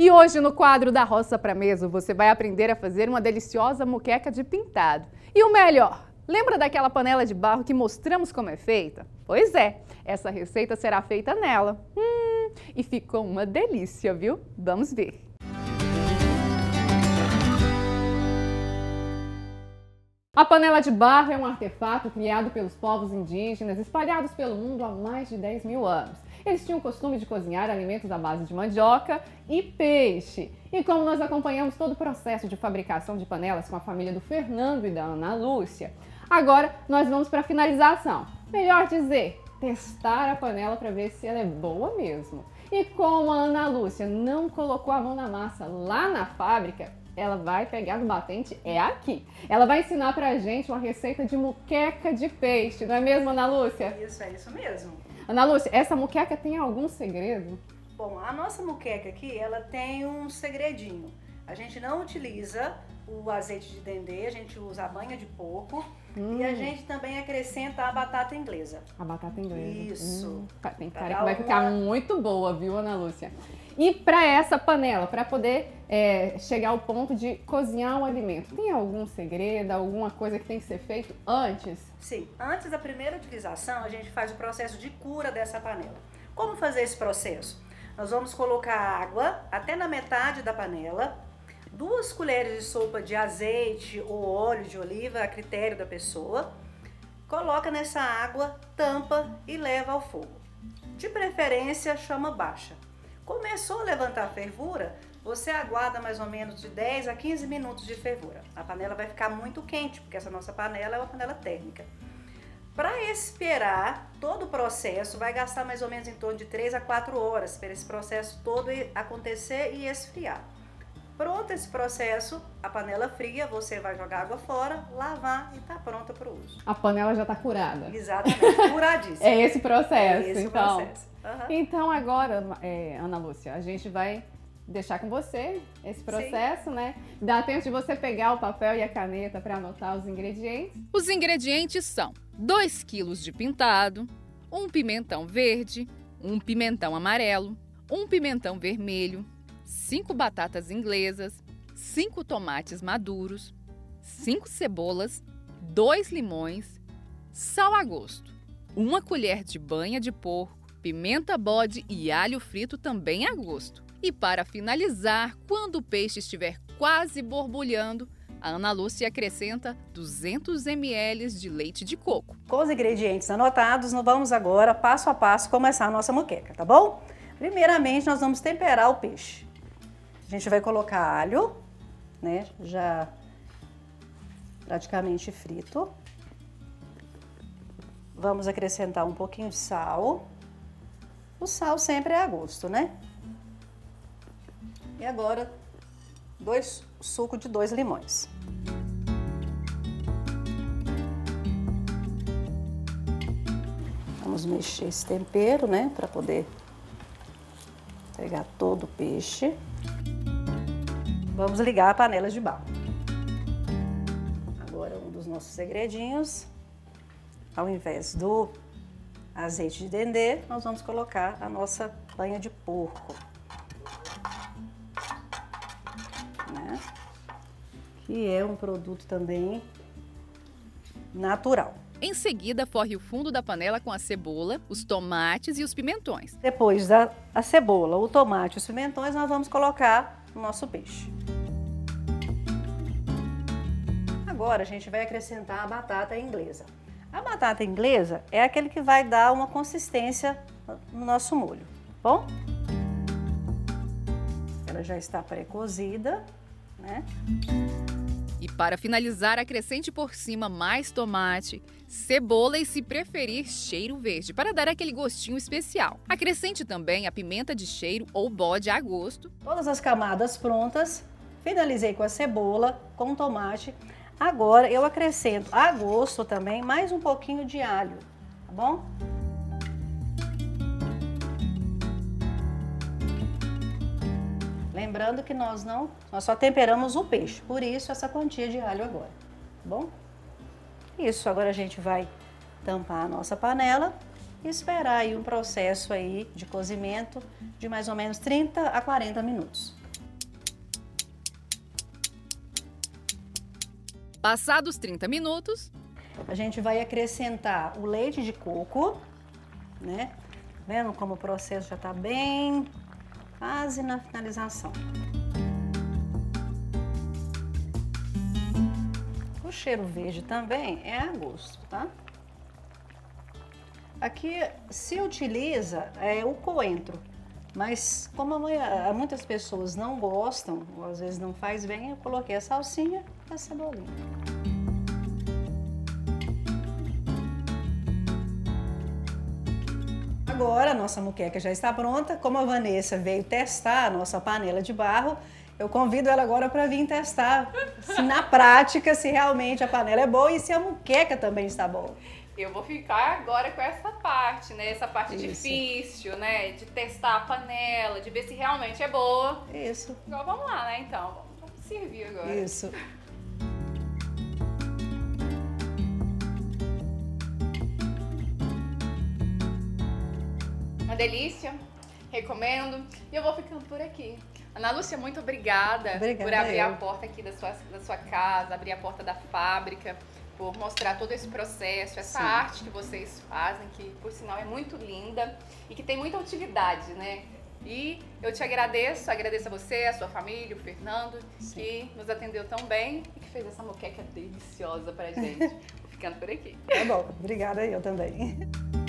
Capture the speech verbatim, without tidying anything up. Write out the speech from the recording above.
E hoje no quadro da Roça pra Mesa você vai aprender a fazer uma deliciosa moqueca de pintado. E o melhor, lembra daquela panela de barro que mostramos como é feita? Pois é, essa receita será feita nela. Hum, e ficou uma delícia, viu? Vamos ver. A panela de barro é um artefato criado pelos povos indígenas espalhados pelo mundo há mais de dez mil anos. Eles tinham o costume de cozinhar alimentos à base de mandioca e peixe. E como nós acompanhamos todo o processo de fabricação de panelas com a família do Fernando e da Ana Lúcia, agora nós vamos para a finalização. Melhor dizer, testar a panela para ver se ela é boa mesmo. E como a Ana Lúcia não colocou a mão na massa lá na fábrica, ela vai pegar no batente é aqui. Ela vai ensinar pra gente uma receita de moqueca de peixe, não é mesmo, Ana Lúcia? Isso, é isso mesmo. Ana Lúcia, essa moqueca tem algum segredo? Bom, a nossa moqueca aqui, ela tem um segredinho. A gente não utiliza o azeite de dendê, a gente usa a banha de porco hum. e a gente também acrescenta a batata inglesa. A batata inglesa. Isso. Hum. Tem cara que vai ficar muito boa, viu, Ana Lúcia? E para essa panela, para poder é, chegar ao ponto de cozinhar um alimento, tem algum segredo, alguma coisa que tem que ser feito antes? Sim, antes da primeira utilização, a gente faz o processo de cura dessa panela. Como fazer esse processo? Nós vamos colocar água até na metade da panela, duas colheres de sopa de azeite ou óleo de oliva, a critério da pessoa. Coloca nessa água, tampa e leva ao fogo. De preferência, chama baixa. Começou a levantar a fervura, você aguarda mais ou menos de dez a quinze minutos de fervura. A panela vai ficar muito quente, porque essa nossa panela é uma panela térmica. Para esperar todo o processo, vai gastar mais ou menos em torno de três a quatro horas para esse processo todo acontecer e esfriar. Pronto esse processo, a panela fria, você vai jogar água fora, lavar e está pronta para o uso. A panela já está curada. Exatamente, curadíssima. É esse processo, é esse então. processo. Uhum. Então agora, é, Ana Lúcia, a gente vai deixar com você esse processo, Sim. né? Dá tempo de você pegar o papel e a caneta para anotar os ingredientes. Os ingredientes são dois quilos de pintado, um pimentão verde, um pimentão amarelo, um pimentão vermelho, cinco batatas inglesas, cinco tomates maduros, cinco cebolas, dois limões, sal a gosto, uma colher de banha de porco, pimenta bode e alho frito também a gosto. E para finalizar, quando o peixe estiver quase borbulhando, a Ana Lúcia acrescenta duzentos mililitros de leite de coco. Com os ingredientes anotados, nós vamos agora, passo a passo, começar a nossa moqueca, tá bom? Primeiramente, nós vamos temperar o peixe. A gente vai colocar alho, né, já praticamente frito. Vamos acrescentar um pouquinho de sal. O sal sempre é a gosto, né? E agora, dois, suco de dois limões. Vamos mexer esse tempero, né, para poder pegar todo o peixe. Vamos ligar a panela de barro. Agora, um dos nossos segredinhos, ao invés do azeite de dendê, nós vamos colocar a nossa banha de porco, né? Que é um produto também natural. Em seguida, forre o fundo da panela com a cebola, os tomates e os pimentões. Depois da a cebola, o tomate e os pimentões, nós vamos colocar o nosso peixe. Agora a gente vai acrescentar a batata inglesa. A batata inglesa é aquele que vai dar uma consistência no nosso molho, tá bom? Ela já está pré-cozida, né? E para finalizar, acrescente por cima mais tomate, cebola e, se preferir, cheiro verde, para dar aquele gostinho especial. Acrescente também a pimenta de cheiro ou bode a gosto. Todas as camadas prontas, finalizei com a cebola, com o tomate. Agora eu acrescento a gosto também mais um pouquinho de alho, tá bom? Lembrando que nós não, nós só temperamos o peixe, por isso essa quantia de alho agora, tá bom? Isso, agora a gente vai tampar a nossa panela e esperar aí um processo aí de cozimento de mais ou menos trinta a quarenta minutos. Passados trinta minutos, a gente vai acrescentar o leite de coco, né? Vendo como o processo já está bem quase na finalização. O cheiro verde também é a gosto, tá? Aqui se utiliza é, o coentro, mas como a maioria, muitas pessoas não gostam, ou às vezes não faz bem, eu coloquei a salsinha e a cebolinha. Agora a nossa moqueca já está pronta. Como a Vanessa veio testar a nossa panela de barro, eu convido ela agora para vir testar se na prática se realmente a panela é boa e se a moqueca também está boa. eu vou ficar agora com essa parte, né? Essa parte Isso. difícil, né? De testar a panela, de ver se realmente é boa. Isso. Então vamos lá, né? Então, vamos servir agora. Isso. Uma delícia, recomendo. E eu vou ficando por aqui. Ana Lúcia, muito obrigada, Obrigada por abrir eu. a porta aqui da sua, da sua casa, abrir a porta da fábrica, por mostrar todo esse processo, essa Sim. arte que vocês fazem, que por sinal é muito linda e que tem muita utilidade, né? E eu te agradeço, agradeço a você, a sua família, o Fernando, Sim. que nos atendeu tão bem e que fez essa moqueca deliciosa pra gente. Vou ficando por aqui. Tá bom. Obrigada eu também.